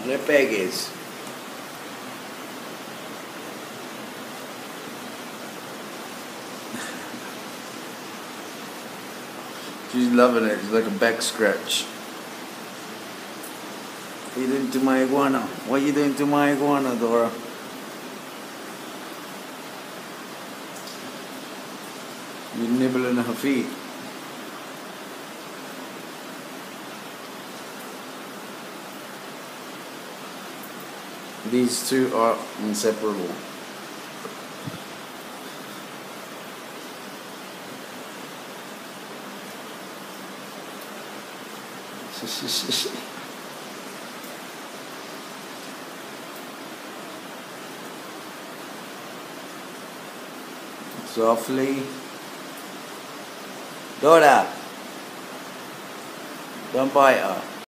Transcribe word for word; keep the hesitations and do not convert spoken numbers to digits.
le pegues. She's loving it. It's like a back scratch. What are you doing to my iguana? What are you doing to my iguana, Dora? You're nibbling her feet. These two are inseparable. Softly. Dora, don't bite her.